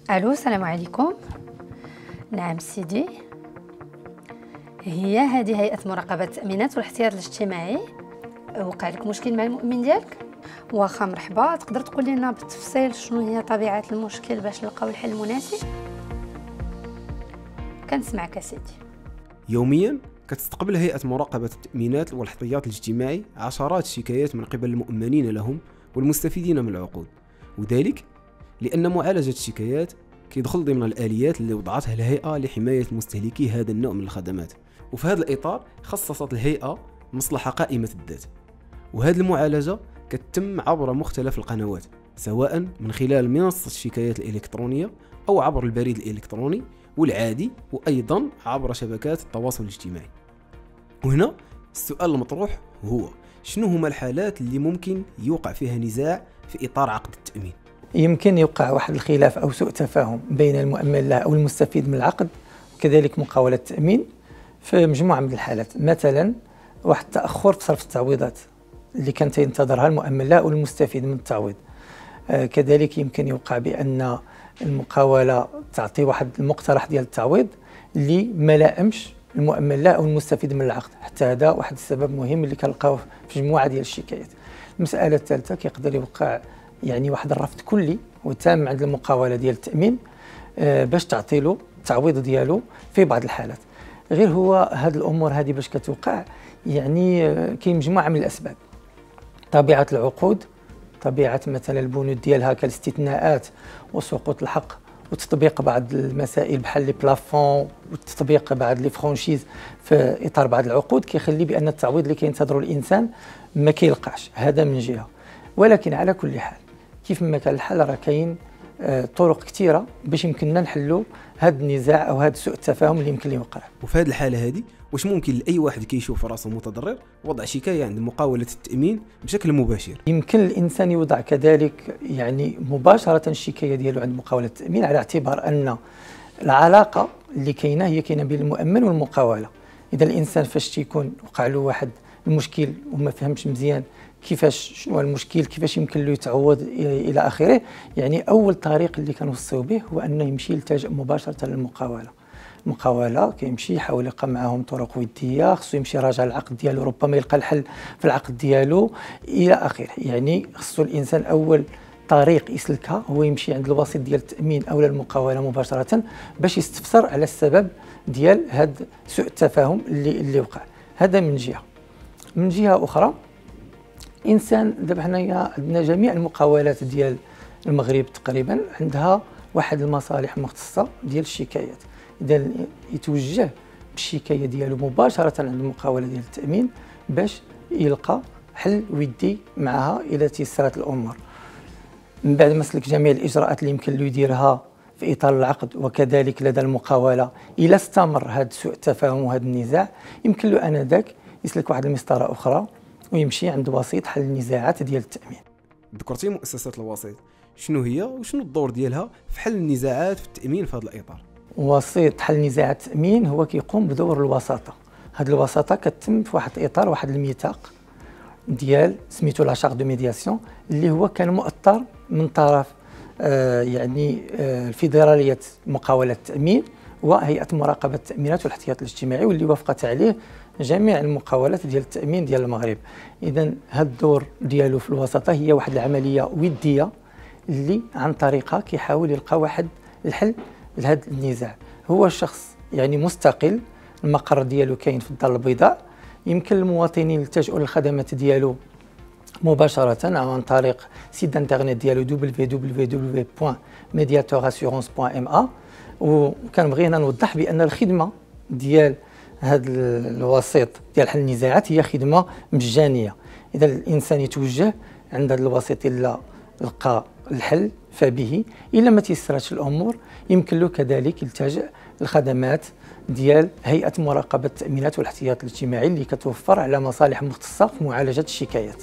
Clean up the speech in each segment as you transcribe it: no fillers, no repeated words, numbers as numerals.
الو، السلام عليكم. نعم سيدي، هذه هيئة مراقبة التأمينات والاحتياط الاجتماعي. وقع لك مشكل مع المؤمن ديالك؟ واخا، مرحبا. تقدر تقول لنا بالتفصيل شنو هي طبيعة المشكل باش نلقاو الحل المناسب؟ كنسمعك سيدي. يوميا كتستقبل هيئة مراقبة التأمينات والاحتياط الاجتماعي عشرات الشكايات من قبل المؤمنين لهم والمستفيدين من العقود، وذلك لأن معالجة الشكايات كيدخل ضمن الآليات اللي وضعتها الهيئة لحماية مستهلكي هذا النوع من الخدمات. وفي هذا الإطار خصصت الهيئة مصلحة قائمة الذات، وهذه المعالجة كتتم عبر مختلف القنوات، سواء من خلال منصة الشكايات الإلكترونية أو عبر البريد الإلكتروني والعادي، وأيضا عبر شبكات التواصل الاجتماعي. وهنا السؤال المطروح هو: شنو هما الحالات اللي ممكن يوقع فيها نزاع في إطار عقد التأمين؟ يمكن يوقع واحد الخلاف أو سوء تفاهم بين المؤمن له أو المستفيد من العقد، وكذلك مقاولة التأمين في مجموعة من الحالات. مثلا واحد التأخر في صرف التعويضات اللي كانت ينتظرها المؤمن له أو المستفيد من التعويض. كذلك يمكن يوقع بأن المقاولة تعطي واحد المقترح ديال التعويض اللي ما لائمش المؤمن له أو المستفيد من العقد. حتى هذا واحد السبب مهم اللي كنلقاوه في مجموعة ديال الشكايات. المسألة الثالثة كيقدر يوقع واحد الرفض كلي وتام عند المقاولة ديال التأمين باش تعطي له التعويض ديالو في بعض الحالات. غير هو هاد الأمور هذه باش كتوقع كاين مجموعة من الأسباب: طبيعة العقود، طبيعة مثلا البنود ديالها كالاستثناءات وسقوط الحق، وتطبيق بعض المسائل بحال لي بلافون، وتطبيق بعض لي فرانشيز في إطار بعض العقود كيخلي بأن التعويض اللي كينتظرو الإنسان ما كيلقاش. هذا من جهة. ولكن على كل حال كيف ما كان الحل راه كاين طرق كثيره باش يمكننا نحلوا هذا النزاع او هذا سوء التفاهم اللي يمكن يوقع. وفي هذه الحاله هذه واش ممكن لاي واحد كيشوف راسه متضرر وضع شكايه عند مقاوله التامين بشكل مباشر؟ يمكن الانسان يوضع كذلك مباشره الشكايه ديالو عند مقاوله التامين، على اعتبار ان العلاقه اللي هي كاينه بين المؤمن والمقاوله. اذا الانسان فاش تيكون وقع له واحد المشكل وما فهمش مزيان كيفاش شنو المشكل، كيفاش يمكن له يتعوض الى اخره، اول طريق اللي كنوصيو به هو انه يمشي يلتجئ مباشره للمقاوله. المقاوله كيمشي يحاول يلقى معاهم طرق وديه، خصو يمشي يراجع العقد ديالو، ربما يلقى الحل في العقد ديالو الى اخره. خصو الانسان اول طريق يسلكها هو يمشي عند الوسيط ديال التامين او المقاوله مباشره باش يستفسر على السبب ديال هذا سوء التفاهم اللي وقع. هذا من جهه. من جهه اخرى، انسان دابا حنايا عندنا جميع المقاولات ديال المغرب تقريبا عندها واحد المصالح مختصه ديال الشكايات. اذا يتوجه بالشكايه ديالو مباشره عند المقاوله ديال التامين باش يلقى حل ودي معها الى تيسرت الامور. من بعد ما سلك جميع الاجراءات اللي يمكن له يديرها في اطار العقد، وكذلك لدى المقاوله الى استمر هذا سوء التفاهم وهذا النزاع، يمكن له انذاك يسلك واحد المسطره اخرى ويمشي عند وسيط حل النزاعات ديال التأمين. ذكرتي مؤسسات الوسيط، شنو هي وشنو الدور ديالها في حل النزاعات في التأمين في هذا الإطار؟ وسيط حل نزاعات التأمين هو كيقوم بدور الوساطة. هذه الوساطة كتتم في واحد الإطار، واحد الميثاق ديال سميتو لا شارت دو ميدياسيون، اللي هو كان مؤطر من طرف الفيدرالية مقاولة التأمين وهيئة مراقبة التأمينات والاحتياط الاجتماعي، واللي وافقت عليه جميع المقاولات ديال التأمين ديال المغرب. إذن هذا الدور ديالو في الوساطة هي واحد العملية ودية اللي عن طريقها كيحاول يلقى واحد الحل لهذا النزاع. هو شخص مستقل، المقر ديالو كاين في الدار البيضاء. يمكن المواطنين يلتجئوا للخدمات ديالو مباشرة عن طريق سيت انترنت ديالو www.mediatorassurance.ma. وكنبغي هنا نوضح بأن الخدمة ديال هذا الوسيط ديال حل النزاعات هي خدمه مجانيه. اذا الانسان يتوجه عند هذا الوسيط الا لقى الحل فبه، الا ما تيسراتش الامور يمكن له كذلك يلتجئ للخدمات ديال هيئه مراقبه التامينات والاحتياط الاجتماعي اللي كتوفر على مصالح مختصه في معالجه الشكايات.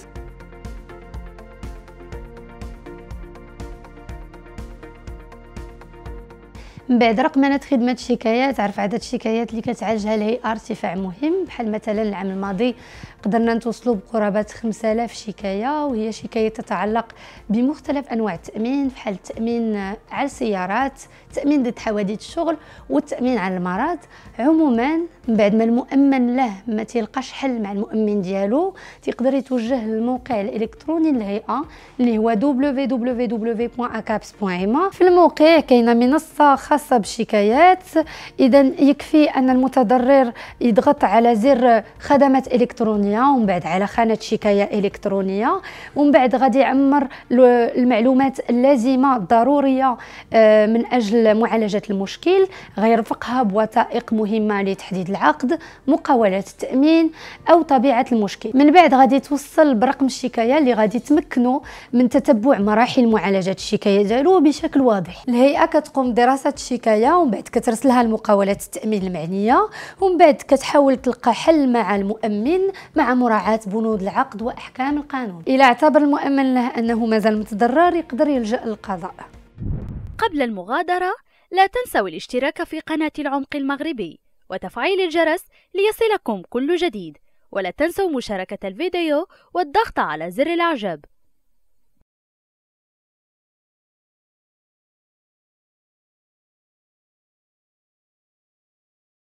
من بعد رقمنة خدمة الشكايات، عرف عدد الشكايات اللي كتعالجها الهيئة ارتفاع مهم. بحال مثلا العام الماضي قدرنا نتوصلوا بقرابة 5000 شكاية، وهي شكاية تتعلق بمختلف أنواع التأمين، بحال التأمين على السيارات، التأمين ضد حوادث الشغل، والتأمين على المرض. عموما من بعد ما المؤمن له ما تلقاش حل مع المؤمن ديالو، تقدر يتوجه للموقع الإلكتروني للهيئة اللي هو www.acaps.ma. في الموقع كاينه منصة خاصة بالشكايات، إذا يكفي أن المتضرر يضغط على زر خدمات إلكترونية ومن بعد على خانة شكاية إلكترونية، ومن بعد غادي يعمر المعلومات اللازمة الضرورية من أجل معالجة المشكل. غيرفقها بوثائق مهمة لتحديد العقد، مقاولات التأمين أو طبيعة المشكل. من بعد غادي توصل برقم الشكاية اللي غادي تمكنه من تتبع مراحل معالجة الشكاية ديالو بشكل واضح. الهيئة كتقوم بدراسة الشكاية ومن بعد كترسلها لمقاولات التأمين المعنية، ومن بعد كتحاول تلقى حل مع المؤمن مع مراعاة بنود العقد وأحكام القانون. إذا اعتبر المؤمن له أنه مازال متضرر يقدر يلجأ للقضاء. قبل المغادرة لا تنسوا الاشتراك في قناة العمق المغربي وتفعيل الجرس ليصلكم كل جديد، ولا تنسوا مشاركة الفيديو والضغط على زر الإعجاب.